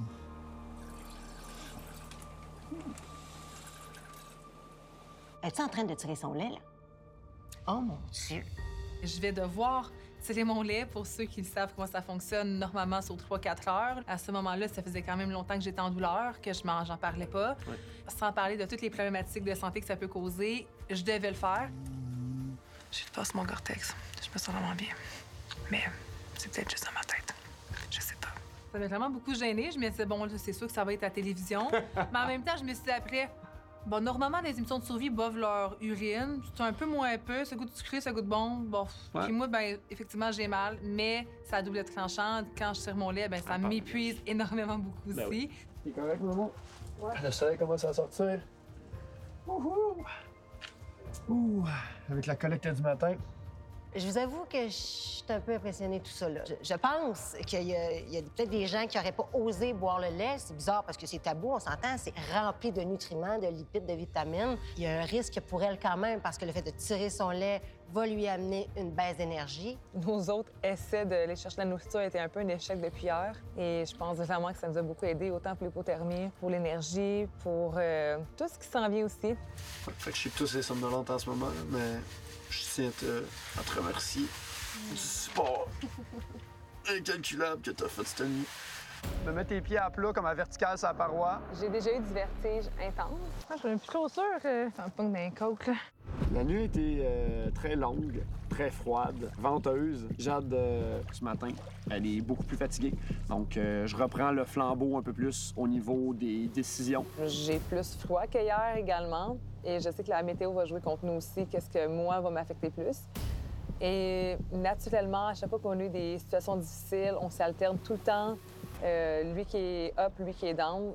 Es-tu en train de tirer son lait, là? Oh, mon Dieu! Je vais devoir tirer mon lait pour ceux qui savent comment ça fonctionne normalement sur trois quatre heures. À ce moment-là, ça faisait quand même longtemps que j'étais en douleur, que je m'en j'en parlais pas. Oui. Sans parler de toutes les problématiques de santé que ça peut causer, je devais le faire. J'ai passé mon Gore-Tex. Je me sens vraiment bien. Mais c'est peut-être juste dans ma tête. Je sais pas. Ça m'a vraiment beaucoup gênée. Je me disais, bon, là, c'est sûr que ça va être à la télévision. Mais en même temps, je me suis dit après, bon, normalement, les émissions de survie boivent leur urine. C'est un peu moins peu. Ça goûte sucré, ça goûte bon. Bon. Ouais. Puis moi, ben, effectivement, j'ai mal, mais ça a double tranchant. Quand je tire mon lait, ben, ça m'épuise énormément beaucoup Ben aussi. oui. T'es correct, maman? Ouais. Le soleil commence à sortir. Ouhou! Ouh! Avec la collecte du matin. Je vous avoue que je suis un peu impressionnée de tout ça, là. Je, je pense qu'il y a, il y a peut-être des gens qui n'auraient pas osé boire le lait. C'est bizarre parce que c'est tabou, on s'entend. C'est rempli de nutriments, de lipides, de vitamines. Il y a un risque pour elle quand même parce que le fait de tirer son lait va lui amener une baisse d'énergie. Nos autres essais d'aller chercher la nourriture a été un peu un échec depuis hier. Et je pense vraiment que ça nous a beaucoup aidé, autant pour l'hypothermie, pour l'énergie, pour euh, tout ce qui s'en vient aussi. Fait que je suis tous les somnolentes en ce moment, là, mais je tiens à te, à te remercier du sport incalculable que t'as fait cette nuit. Me mettre tes pieds à plat comme à vertical sur la paroi. J'ai déjà eu du vertige intense. Ah, je suis plus trop sûre que ça me pogne dans les côtes, là. La nuit a été euh, très longue, très froide, venteuse. Jade, euh, ce matin, elle est beaucoup plus fatiguée. Donc, euh, je reprends le flambeau un peu plus au niveau des décisions. J'ai plus froid qu'hier également. Et je sais que la météo va jouer contre nous aussi, qu'est-ce que moi va m'affecter plus. Et naturellement, à chaque fois qu'on a eu des situations difficiles, on s'alterne tout le temps. Euh, lui qui est up, lui qui est down.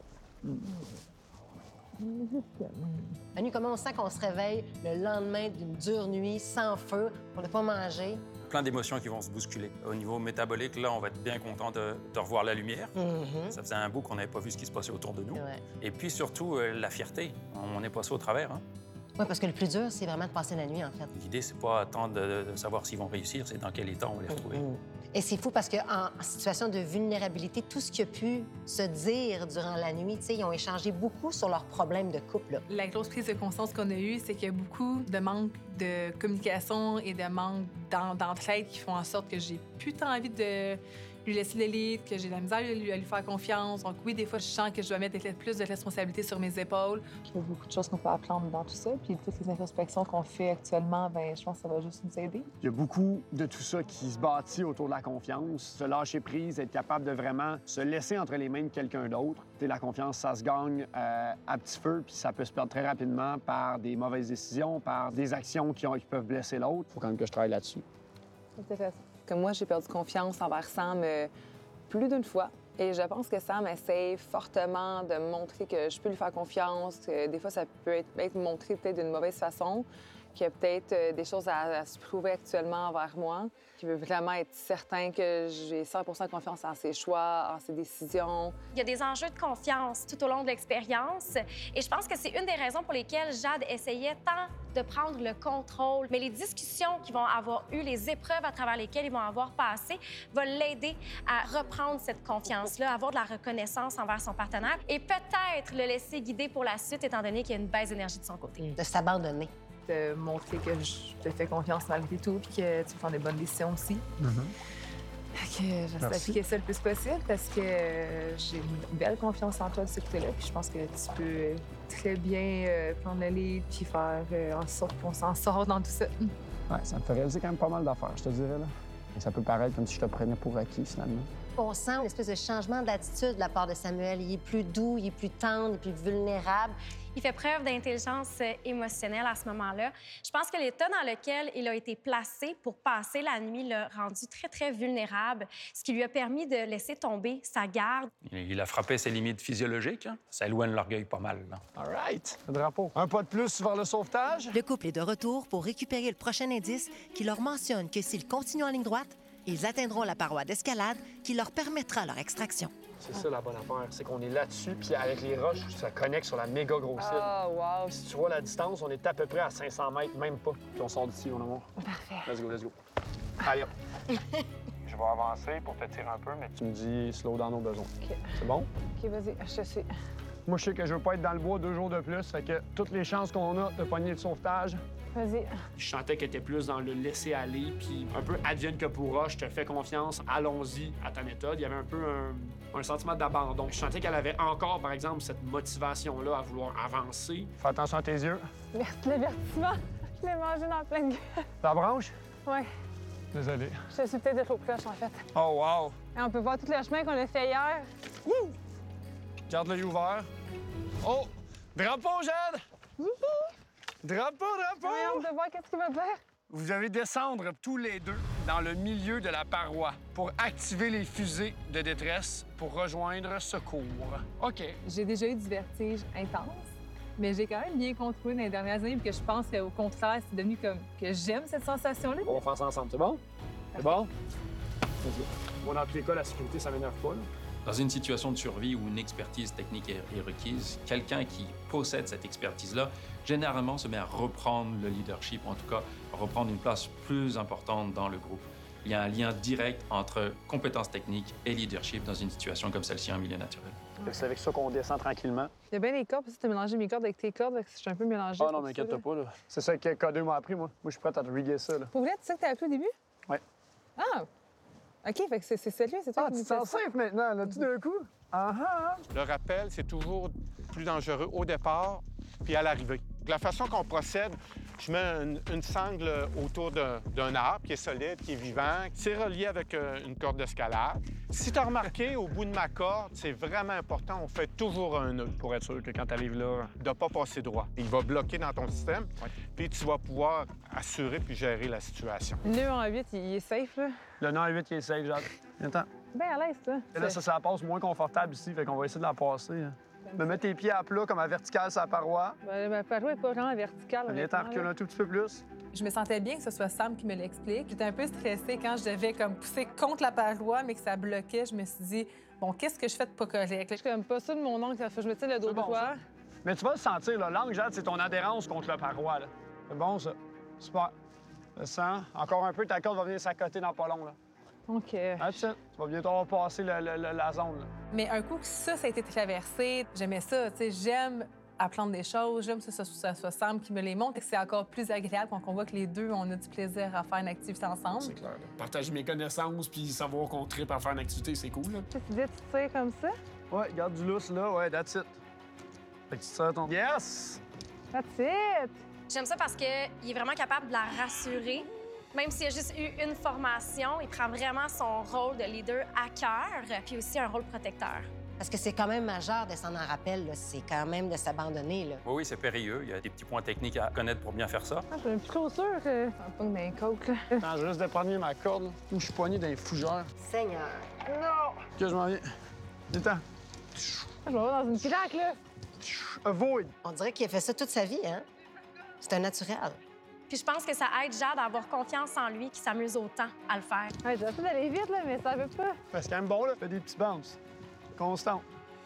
Manu, comment on sent qu'on se réveille le lendemain d'une dure nuit, sans feu, on n'a pas mangé? Plein d'émotions qui vont se bousculer. Au niveau métabolique, là, on va être bien content de, de revoir la lumière. Mm-hmm. Ça faisait un bout qu'on n'avait pas vu ce qui se passait autour de nous. Ouais. Et puis surtout, euh, la fierté. On n'est pas ça au travers. Hein? Oui, parce que le plus dur, c'est vraiment de passer la nuit, en fait. L'idée, c'est pas attendre de, de savoir s'ils vont réussir, c'est dans quel état on va les retrouver. Mm-hmm. Et c'est fou parce qu'en situation de vulnérabilité, tout ce qui a pu se dire durant la nuit, ils ont échangé beaucoup sur leurs problèmes de couple. Là. La grosse prise de conscience qu'on a eue, c'est qu'il y a beaucoup de manque de communication et de manque d'entraide qui font en sorte que j'ai plus tant envie de lui laisser le lead, que j'ai de la misère à lui, à lui faire confiance. Donc oui, des fois, je sens que je dois mettre plus de responsabilités sur mes épaules. Il y a beaucoup de choses qu'on peut apprendre dans tout ça. Puis toutes les introspections qu'on fait actuellement, bien, je pense que ça va juste nous aider. Il y a beaucoup de tout ça qui se bâtit autour de la confiance. Se lâcher prise, être capable de vraiment se laisser entre les mains de quelqu'un d'autre. T'sais, la confiance, ça se gagne euh, à petit feu, puis ça peut se perdre très rapidement par des mauvaises décisions, par des actions qui, ont, qui peuvent blesser l'autre. Faut quand même que je travaille là-dessus. Intéressant. Que moi, j'ai perdu confiance envers Sam euh, plus d'une fois. Et je pense que Sam essaie fortement de me montrer que je peux lui faire confiance. Que des fois, ça peut être, être montré peut-être d'une mauvaise façon, qu'il y a peut-être euh, des choses à, à se prouver actuellement envers moi, qu'il veut vraiment être certain que j'ai cent pour cent confiance en ses choix, en ses décisions. Il y a des enjeux de confiance tout au long de l'expérience. Et je pense que c'est une des raisons pour lesquelles Jade essayait tant de prendre le contrôle. Mais les discussions qu'ils vont avoir eues, les épreuves à travers lesquelles ils vont avoir passé, vont l'aider à reprendre cette confiance-là, à avoir de la reconnaissance envers son partenaire et peut-être le laisser guider pour la suite, étant donné qu'il y a une baisse d'énergie de son côté. De s'abandonner. De montrer que je te fais confiance malgré tout, puis que tu prends des bonnes décisions aussi. Mm-hmm. Fait que j'essaie d'appliquer ça le plus possible parce que j'ai une belle confiance en toi de ce côté-là. Puis je pense que tu peux très bien euh, prendre le lead puis faire euh, en sorte qu'on s'en sort dans tout ça. Ouais, ça me fait réaliser quand même pas mal d'affaires, je te dirais. Là. Et ça peut paraître comme si je te prenais pour acquis, finalement. On sent une espèce de changement d'attitude de la part de Samuel. Il est plus doux, il est plus tendre, il est plus vulnérable. Il fait preuve d'intelligence émotionnelle à ce moment-là. Je pense que l'état dans lequel il a été placé pour passer la nuit l'a rendu très, très vulnérable, ce qui lui a permis de laisser tomber sa garde. Il a frappé ses limites physiologiques. Hein? Ça éloigne l'orgueil pas mal. Là. All right. Le drapeau. Un pas de plus vers le sauvetage. Le couple est de retour pour récupérer le prochain indice qui leur mentionne que s'ils continuent en ligne droite, ils atteindront la paroi d'escalade qui leur permettra leur extraction. C'est ça la bonne affaire, c'est qu'on est là-dessus, puis avec les roches, ça connecte sur la méga grosse île. Oh, wow! Si tu vois la distance, on est à peu près à cinq cents mètres, même pas. Puis on sort d'ici, mon amour. Parfait. Let's go, let's go. Allez, hop. Je vais avancer pour te tirer un peu, mais tu me dis slow dans nos besoins. OK. C'est bon? OK, vas-y, je te suis. Moi, je sais que je veux pas être dans le bois deux jours de plus, fait que toutes les chances qu'on a de pogner le sauvetage. Vas-y. Je sentais qu'elle était plus dans le laisser aller, puis un peu advienne que pourra, je te fais confiance, allons-y à ta méthode. Il y avait un peu un, un sentiment d'abandon. Je sentais qu'elle avait encore, par exemple, cette motivation-là à vouloir avancer. Fais attention à tes yeux. Merci, l'avertissement. Je l'ai mangé dans la pleine gueule. La branche? Oui. Désolé. Je suis peut-être trop proche, en fait. Oh, wow! Et on peut voir tout le chemin qu'on a fait hier. Wouh! Garde l'œil ouvert. Oh! Drapeau, Jade! Wouhou! Drapeau, drapeau! J'ai hâte de voir qu'est-ce qu'il va dire. Vous devez descendre tous les deux dans le milieu de la paroi pour activer les fusées de détresse pour rejoindre secours. OK. J'ai déjà eu du vertige intense, mais j'ai quand même bien contrôlé dans les dernières années, puis que je pense qu'au contraire, c'est devenu comme que j'aime cette sensation-là. On va faire ça ensemble, c'est bon? C'est bon? Moi, dans tous les cas, la sécurité, ça m'énerve pas, là. Dans une situation de survie où une expertise technique est, est requise, quelqu'un qui possède cette expertise-là, généralement se met à reprendre le leadership, en tout cas, à reprendre une place plus importante dans le groupe. Il y a un lien direct entre compétences techniques et leadership dans une situation comme celle-ci en milieu naturel. C'est avec ça qu'on descend tranquillement. Il y a bien des cordes, parce que tu as mélangé mes cordes avec tes cordes, je suis un peu mélangée. Ah non, m'inquiète pas, là. C'est ça que K deux m'a appris, moi. Moi, je suis prête à te riguer ça, là. Pour vrai, tu sais que t'as appris au début? Oui. Ah! OK, fait que c'est sérieux, c'est toi Ah, qui tu me te sens fais ça. safe maintenant, là, tout d'un coup? Ah ah! Le rappel, c'est toujours plus dangereux au départ puis à l'arrivée. La façon qu'on procède, Je mets une, une sangle autour d'un, d'un arbre qui est solide, qui est vivant. C'est relié avec euh, une corde d'escalade. Si tu as remarqué, au bout de ma corde, c'est vraiment important, on fait toujours un nœud pour être sûr que quand tu arrives là, de ne pas passer droit. Il va bloquer dans ton système, puis tu vas pouvoir assurer puis gérer la situation. Le nœud en huit, il est safe, là? Le nœud en huit, il est safe, Jade. Attends. Bien à l'aise, ça. Et là, ça, ça passe moins confortable ici, fait qu'on va essayer de la passer. Hein. Me mettre tes pieds à plat comme à vertical sur la paroi. Ben, ma paroi n'est pas vraiment verticale. Viens t'en reculer un tout petit peu plus. Je me sentais bien que ce soit Sam qui me l'explique. J'étais un peu stressée quand je devais comme pousser contre la paroi, mais que ça bloquait. Je me suis dit, bon, qu'est-ce que je fais de pas correct? Je suis comme pas ça de mon oncle, ça fait que je me tiens le dos bon, droit. Ça. Mais tu vas le sentir, là. L'angle, Jade, c'est ton adhérence contre la paroi, là. C'est bon, ça. Super. Le sang. Encore un peu, ta corde va venir s'accoter dans pas long, là. OK. That's it. Tu vas bientôt avoir passé le, le, le, la zone, là. Mais un coup que ça, ça a été traversé, j'aimais ça. Tu sais, j'aime apprendre des choses, j'aime que ce soit, soit Sam qui me les montre. C'est encore plus agréable quand on voit que les deux, on a du plaisir à faire une activité ensemble. C'est clair. Partager mes connaissances puis savoir qu'on tripe à faire une activité, c'est cool. Là. Tu dis, tu tires comme ça? Ouais, garde du lousse, là. Ouais, that's it. Fait que tu tires ton... Yes! That's it! J'aime ça parce qu'il est vraiment capable de la rassurer. Même s'il a juste eu une formation, il prend vraiment son rôle de leader à cœur, puis aussi un rôle protecteur. Parce que c'est quand même majeur de s'en en rappel, là. C'est quand même de s'abandonner, là. Oui, oui, c'est périlleux. Il y a des petits points techniques à connaître pour bien faire ça. Ah, j'ai plus trop sûr que ça pogne dans les côtes, là. Attends, je risque de prendre ma corde, là, où je suis poigné dans les fougères. Seigneur. Non! Que je m'en viens. Détends. Je vais avoir dans une claque, là. Avoid. On dirait qu'il a fait ça toute sa vie, hein? C'est un naturel. Puis je pense que ça aide Jade à avoir confiance en lui, qu'il s'amuse autant à le faire. Ouais, j'ai essayé d'aller vite, là, mais ça veut pas. C'est quand même bon, là. Fais des petits bounces. Constant.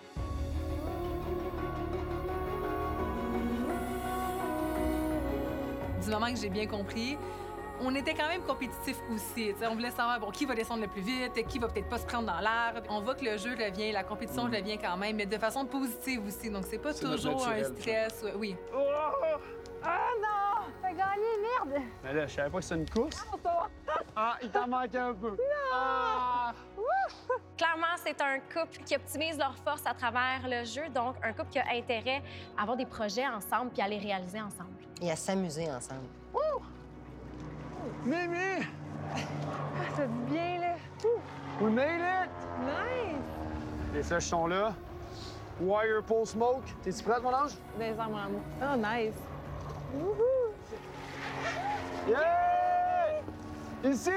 Du moment que j'ai bien compris, on était quand même compétitifs aussi. T'sais, on voulait savoir bon, qui va descendre le plus vite, qui va peut-être pas se prendre dans l'air. On voit que le jeu revient, la compétition Mm. revient quand même, mais de façon positive aussi. Donc c'est pas C'est notre toujours un naturel, stress. Oui. Oh! Ah non! T'as gagné, merde! Mais là, je savais pas que c'était une course. Ah, il t'en manquait un peu. Ah! Clairement, c'est un couple qui optimise leurs forces à travers le jeu, donc un couple qui a intérêt à avoir des projets ensemble puis à les réaliser ensemble. Et à s'amuser ensemble. Mimi! Ah, ça dit bien, là. Ouh. We made it! Nice! Les flèches sont là. Wire pole smoke. T'es-tu prête, mon ange? Des armes, mon amour. Oh, nice! Wouhou! Yeah! Ici!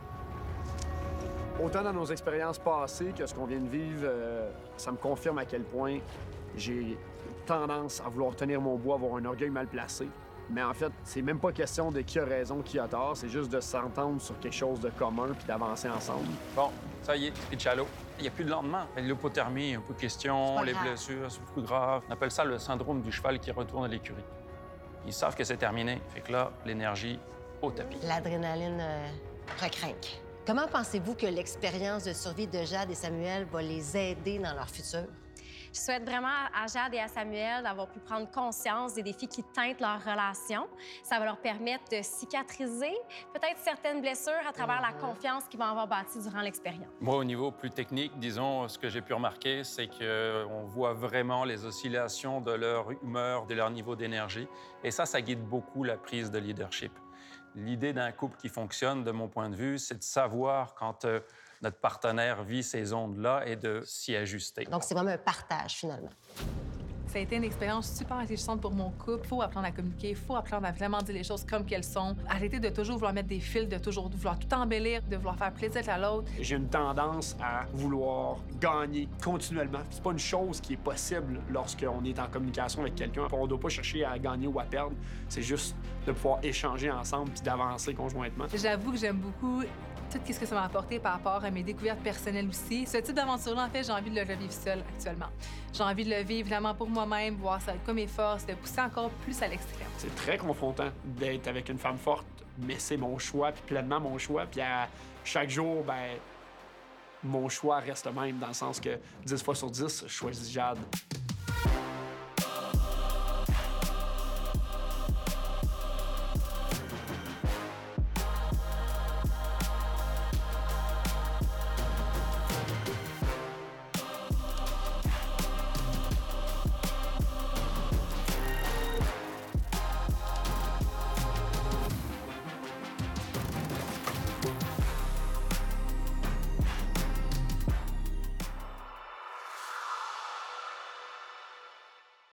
Autant dans nos expériences passées que ce qu'on vient de vivre, euh, ça me confirme à quel point j'ai tendance à vouloir tenir mon bois, avoir un orgueil mal placé. Mais en fait, c'est même pas question de qui a raison, qui a tort, c'est juste de s'entendre sur quelque chose de commun puis d'avancer ensemble. Bon, ça y est, c'est chalot. Il n'y a plus de lendemain. L'hypothermie, un peu de questions, les grave. blessures, c'est plus grave. On appelle ça le syndrome du cheval qui retourne à l'écurie. Ils savent que c'est terminé. Fait que là, l'énergie au tapis. L'adrénaline euh, recrinque. Comment pensez-vous que l'expérience de survie de Jade et Samuel va les aider dans leur futur? Je souhaite vraiment à Jade et à Samuel d'avoir pu prendre conscience des défis qui teintent leur relation. Ça va leur permettre de cicatriser peut-être certaines blessures à travers la confiance qu'ils vont avoir bâtie durant l'expérience. Moi, au niveau plus technique, disons, ce que j'ai pu remarquer, c'est qu'on voit vraiment les oscillations de leur humeur, de leur niveau d'énergie. Et ça, ça guide beaucoup la prise de leadership. L'idée d'un couple qui fonctionne, de mon point de vue, c'est de savoir quand euh, notre partenaire vit ces ondes-là et de s'y ajuster. Donc, c'est vraiment un partage, finalement. Ça a été une expérience super enrichissante pour mon couple. Il faut apprendre à communiquer, il faut apprendre à vraiment dire les choses comme qu'elles sont. Arrêter de toujours vouloir mettre des fils, de toujours vouloir tout embellir, de vouloir faire plaisir à l'autre. J'ai une tendance à vouloir gagner continuellement. C'est pas une chose qui est possible lorsqu'on est en communication avec quelqu'un. On ne doit pas chercher à gagner ou à perdre. C'est juste de pouvoir échanger ensemble puis d'avancer conjointement. J'avoue que j'aime beaucoup tout ce que ça m'a apporté par rapport à mes découvertes personnelles aussi. Ce type d'aventure-là, en fait, j'ai envie de le revivre seule actuellement. J'ai envie de le vivre vraiment pour moi-même, voir ça comme mes forces, de pousser encore plus à l'extrême. C'est très confrontant d'être avec une femme forte, mais c'est mon choix, puis pleinement mon choix. Puis à chaque jour, ben mon choix reste le même, dans le sens que dix fois sur dix, je choisis Jade.